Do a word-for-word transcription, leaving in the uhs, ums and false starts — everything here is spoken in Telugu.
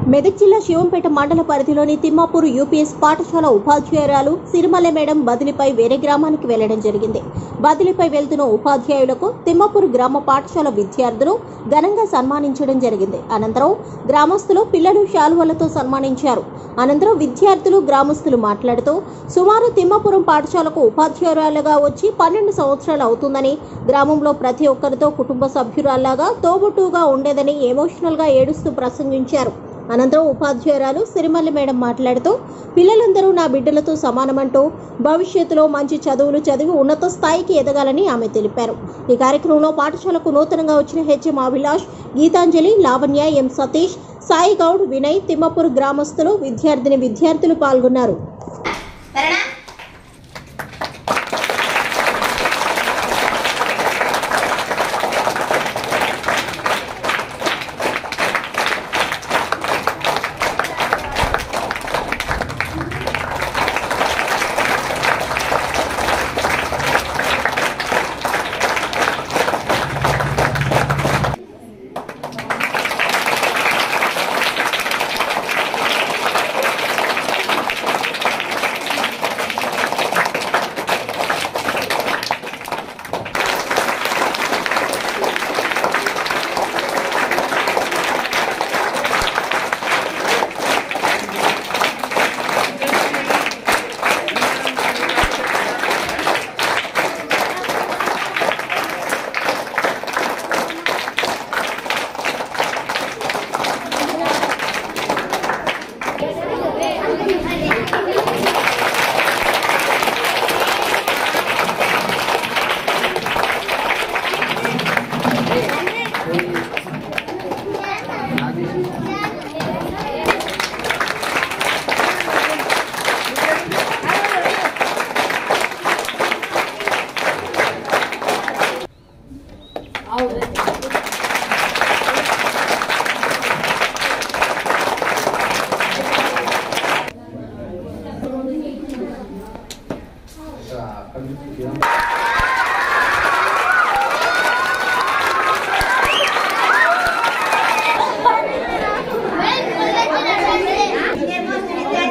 మెదక్ జిల్లా శివంపేట మండల పరిధిలోని తిమ్మాపూర్ యూపీఎస్ పాఠశాల ఉపాధ్యాయురాలు సిరిమల్లె మేడం బదిలీపై వేరే గ్రామానికి వెళ్లడం జరిగింది. బదిలీపై వెళ్తున్న ఉపాధ్యాయులకు తిమ్మాపూర్ గ్రామ పాఠశాల విద్యార్థులు ఘనంగా సన్మానించడం జరిగింది. అనంతరం గ్రామస్తులు పిల్లలు శాలువలతో సన్మానించారు. అనంతరం విద్యార్థులు గ్రామస్తులు మాట్లాడుతూ సుమారు తిమ్మాపురం పాఠశాలకు ఉపాధ్యాయురాలుగా వచ్చి పన్నెండు సంవత్సరాలు అవుతుందని, గ్రామంలో ప్రతి ఒక్కరితో కుటుంబ సభ్యురాల్లాగా తోబుట్టుగా ఉండేదని ఎమోషనల్ గా ఏడుస్తూ ప్రసంగించారు. అనంతరం ఉపాధ్యాయురాలు సిరిమల్లె మేడం మాట్లాడుతూ పిల్లలందరూ నా బిడ్డలతో సమానమంటూ భవిష్యత్తులో మంచి చదువులు చదివి ఉన్నత స్థాయికి ఎదగాలని ఆమె తెలిపారు. ఈ కార్యక్రమంలో పాఠశాలకు నూతనంగా వచ్చిన హెచ్ఎం అభిలాష్, గీతాంజలి, లావణ్య, ఎం సతీష్, సాయి గౌడ్, వినయ్, తిమ్మాపూర్ గ్రామస్తులు, విద్యార్థిని విద్యార్థులు పాల్గొన్నారు.